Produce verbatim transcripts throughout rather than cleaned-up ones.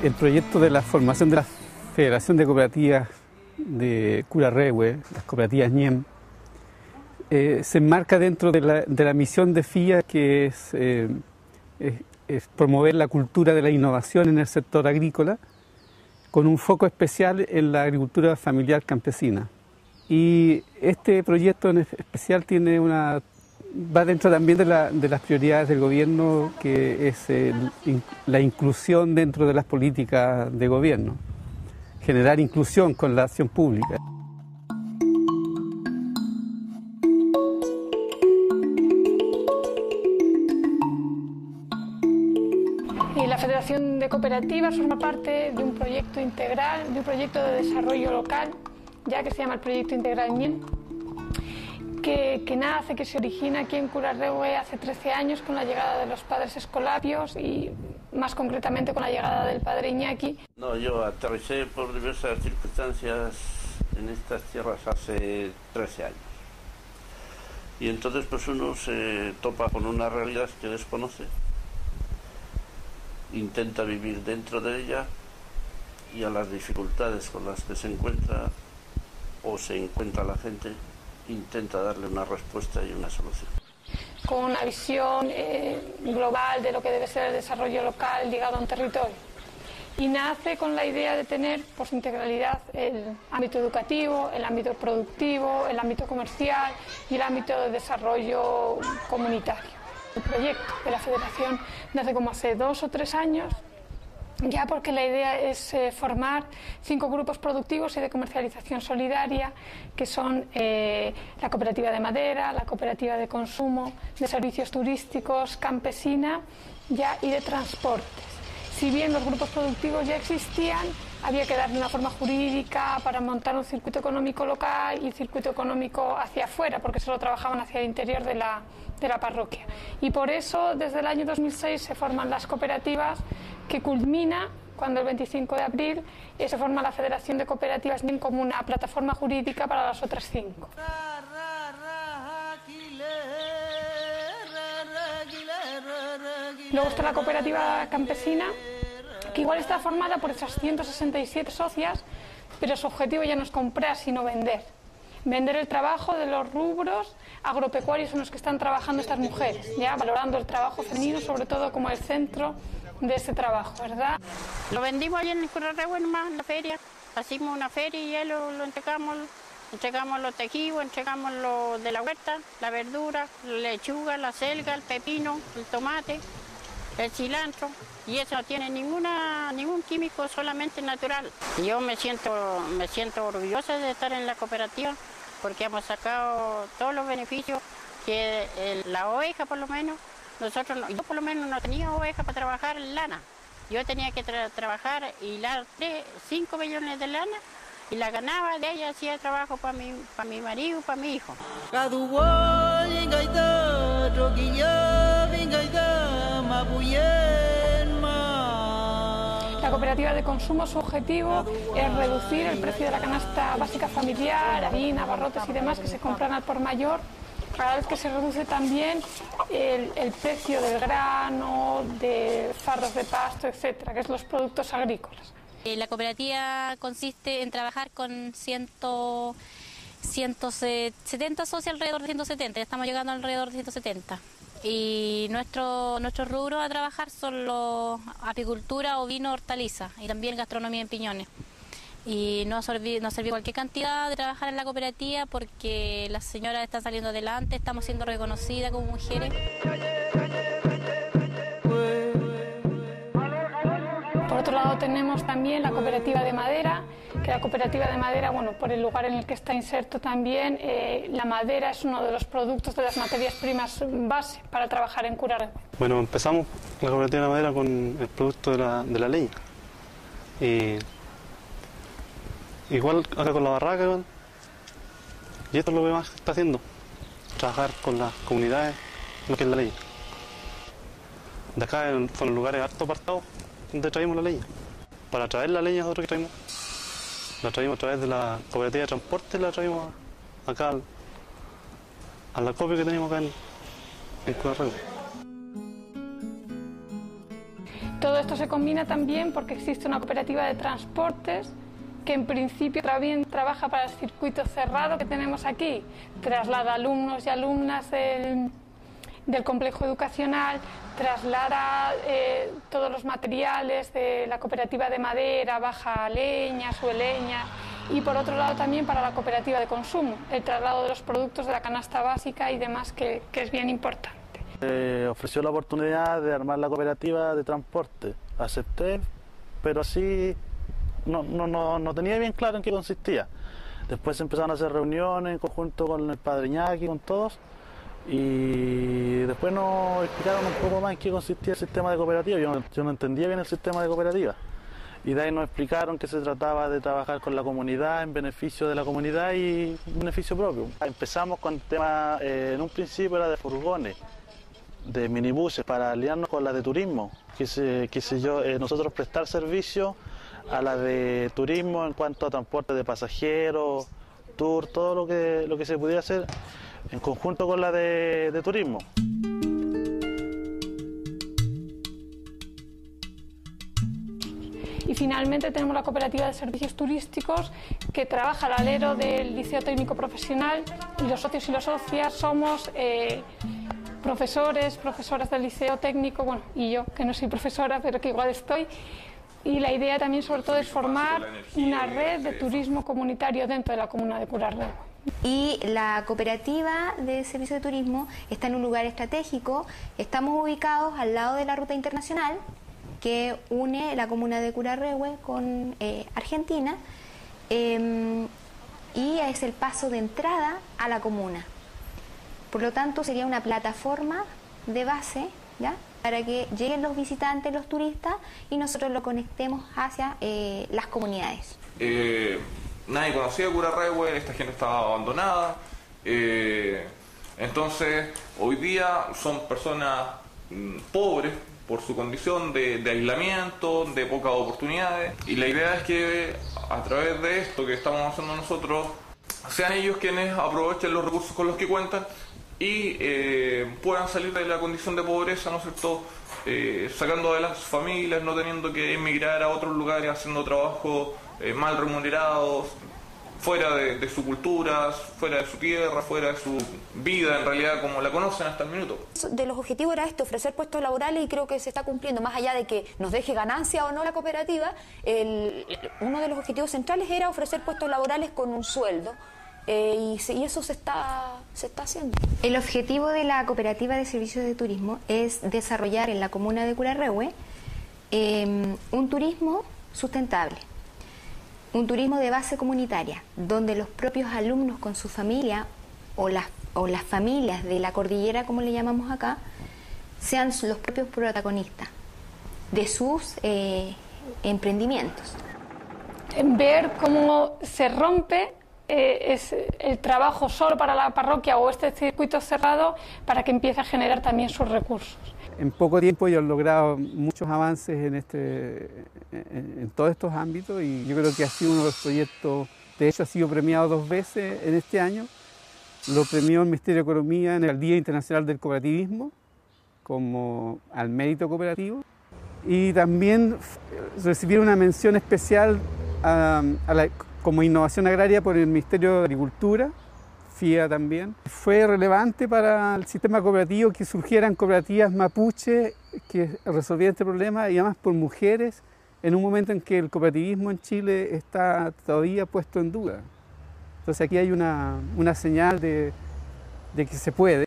el proyecto de la formación de la Federación de Cooperativas de Curarrehue, las cooperativas Ñem, eh, se enmarca dentro de la, de la misión de F I A, que es, eh, es, es promover la cultura de la innovación en el sector agrícola, con un foco especial en la agricultura familiar campesina. Y este proyecto en especial tiene una, va dentro también de, la, de las prioridades del gobierno, que es el, la inclusión dentro de las políticas de gobierno, generar inclusión con la acción pública. Y la Federación de Cooperativas forma parte de un proyecto integral, de un proyecto de desarrollo local, ya que se llama el Proyecto Integral Ñem, que, que nace, que se origina aquí en Curarrehue hace trece años con la llegada de los padres escolapios y más concretamente con la llegada del padre Iñaki. No, yo aterricé por diversas circunstancias en estas tierras hace trece años. Y entonces pues uno se topa con una realidad que desconoce, intenta vivir dentro de ella y a las dificultades con las que se encuentra o se encuentra la gente, intenta darle una respuesta y una solución. Con una visión eh, global de lo que debe ser el desarrollo local ligado a un territorio. Y nace con la idea de tener por su integralidad el ámbito educativo, el ámbito productivo, el ámbito comercial y el ámbito de desarrollo comunitario. El proyecto de la Federación nace como hace dos o tres años, ya porque la idea es eh, formar cinco grupos productivos y de comercialización solidaria, que son eh, la cooperativa de madera, la cooperativa de consumo, de servicios turísticos, campesina ya, y de transportes. Si bien los grupos productivos ya existían, había que darle una forma jurídica para montar un circuito económico local y un circuito económico hacia afuera, porque solo trabajaban hacia el interior de la, de la parroquia. Y por eso, desde el año dos mil seis se forman las cooperativas, que culmina cuando el veinticinco de abril eh, se forma la Federación de Cooperativas como una plataforma jurídica para las otras cinco. Luego está la cooperativa campesina, que igual está formada por esas ciento sesenta y siete socias, pero su objetivo ya no es comprar, sino vender. Vender el trabajo de los rubros agropecuarios en los que están trabajando estas mujeres, ya valorando el trabajo femenino sobre todo como el centro de ese trabajo, ¿verdad? Lo vendimos allá en Curarrehue nomás, en la feria. Hacimos una feria y ya lo, lo entregamos, entregamos los tejidos, entregamos lo de la huerta, la verdura, la lechuga, la selga, el pepino, el tomate, el cilantro. Y eso no tiene ninguna, ningún químico, solamente natural. Yo me siento, me siento orgullosa de estar en la cooperativa porque hemos sacado todos los beneficios que el, la oveja por lo menos. Nosotros, yo por lo menos no tenía oveja para trabajar en lana. Yo tenía que tra trabajar y hilar cinco millones de lana y la ganaba de ella, hacía trabajo para mi, para mi marido y para mi hijo. La cooperativa de consumo, su objetivo es reducir el precio de la canasta básica familiar, harina, abarrotes y demás que se compran al por mayor, a la vez que se reduce también el, el precio del grano, de fardos de pasto, etcétera, que es los productos agrícolas. La cooperativa consiste en trabajar con ciento setenta socios, alrededor de ciento setenta, estamos llegando alrededor de ciento setenta. Y nuestro, nuestros rubros a trabajar son los apicultura, ovino, hortaliza y también gastronomía en piñones. Y nos sirvió, nos sirvió cualquier cantidad de trabajar en la cooperativa porque las señoras están saliendo adelante, estamos siendo reconocidas como mujeres. Por otro lado tenemos también la cooperativa de madera, que la cooperativa de madera, bueno, por el lugar en el que está inserto también, eh, la madera es uno de los productos, de las materias primas base para trabajar en Curarrehue. Bueno, empezamos la cooperativa de madera con el producto de la, de la leña. Y igual acá con la barraca, y esto es lo que más está haciendo, trabajar con las comunidades, lo que es la leña. De acá son los lugares harto apartados donde traemos la leña. Para traer la leña nosotros que traemos, la traemos a través de la cooperativa de transporte, la traemos acá al, al acopio que tenemos acá en, en Curarrehue. todo esto se combina también porque existe una cooperativa de transportes que en principio también trabaja para el circuito cerrado que tenemos aquí, traslada alumnos y alumnas del, del complejo educacional, traslada eh, todos los materiales de la cooperativa de madera, baja leña, sube leña, y por otro lado también para la cooperativa de consumo, el traslado de los productos de la canasta básica y demás, que, que es bien importante. Eh, ofreció la oportunidad de armar la cooperativa de transporte. Acepté, pero así no, no, no, no tenía bien claro en qué consistía. Después empezaron a hacer reuniones en conjunto con el padre Iñaki, con todos, y después nos explicaron un poco más en qué consistía el sistema de cooperativa. Yo no, yo no entendía bien el sistema de cooperativa. Y de ahí nos explicaron que se trataba de trabajar con la comunidad, en beneficio de la comunidad y en beneficio propio. Empezamos con el tema, eh, en un principio era de furgones, de minibuses, para aliarnos con la de turismo, que se, que se yo, eh, nosotros prestar servicio a la de turismo en cuanto a transporte de pasajeros, tour, todo lo que, lo que se pudiera hacer en conjunto con la de, de turismo. Y finalmente tenemos la cooperativa de servicios turísticos que trabaja al alero del Liceo Técnico Profesional, y los socios y las socias somos eh, profesores, profesoras del Liceo Técnico, bueno, y yo que no soy profesora pero que igual estoy, y la idea también sobre todo es formar una red de turismo comunitario dentro de la comuna de Curarrehue. Y la cooperativa de servicios de turismo está en un lugar estratégico, estamos ubicados al lado de la ruta internacional que une la comuna de Curarrehue con eh, Argentina, eh, y es el paso de entrada a la comuna. Por lo tanto, sería una plataforma de base, ¿ya?, para que lleguen los visitantes, los turistas, y nosotros lo conectemos hacia eh, las comunidades. Eh, nadie conocía Curarrehue, esta gente estaba abandonada, eh, entonces hoy día son personas mmm, pobres, por su condición de, de aislamiento, de pocas oportunidades, y la idea es que a través de esto que estamos haciendo nosotros, sean ellos quienes aprovechen los recursos con los que cuentan y eh, puedan salir de la condición de pobreza, ¿no es cierto?, eh, sacando adelante sus familias, no teniendo que emigrar a otros lugares, haciendo trabajos eh, mal remunerados, fuera de, de su cultura, fuera de su tierra, fuera de su vida, en realidad, como la conocen hasta el minuto. De los objetivos era este, ofrecer puestos laborales, y creo que se está cumpliendo, más allá de que nos deje ganancia o no la cooperativa, el, uno de los objetivos centrales era ofrecer puestos laborales con un sueldo, eh, y, se, y eso se está, se está haciendo. El objetivo de la cooperativa de servicios de turismo es desarrollar en la comuna de Curarrehue eh, un turismo sustentable. Un turismo de base comunitaria, donde los propios alumnos con su familia o las, o las familias de la cordillera, como le llamamos acá, sean los propios protagonistas de sus eh, emprendimientos. Ver cómo se rompe eh, es el trabajo solo para la parroquia o este circuito cerrado para que empiece a generar también sus recursos. En poco tiempo ellos han logrado muchos avances en, este, en, en todos estos ámbitos, y yo creo que ha sido uno de los proyectos, de hecho ha sido premiado dos veces en este año. Lo premió el Ministerio de Economía en el Día Internacional del Cooperativismo como al mérito cooperativo, y también recibieron una mención especial a, a la, como innovación agraria por el Ministerio de Agricultura, FIA también. Fue relevante para el sistema cooperativo que surgieran cooperativas mapuche que resolvieran este problema, y además por mujeres, en un momento en que el cooperativismo en Chile está todavía puesto en duda. Entonces aquí hay una, una señal de, de que se puede.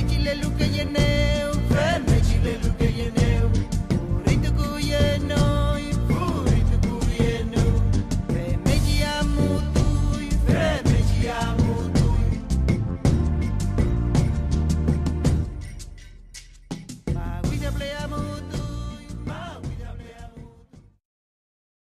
No empleamos